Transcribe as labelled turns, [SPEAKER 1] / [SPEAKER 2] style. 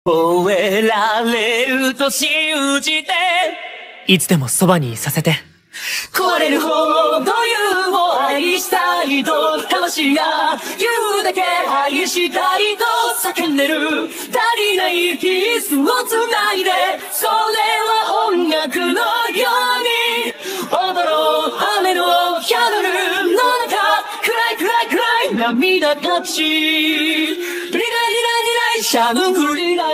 [SPEAKER 1] 吠えられると信じて
[SPEAKER 2] いつでもそばにいさせて。
[SPEAKER 1] 壊れるほど湯を愛したいと魂が言うだけ愛したいと叫んでる。足りないピースを繋いで、それは音楽のように踊ろう。雨のキャンドルの中、暗い暗い暗い涙がち。リラリラリラシャムフリラ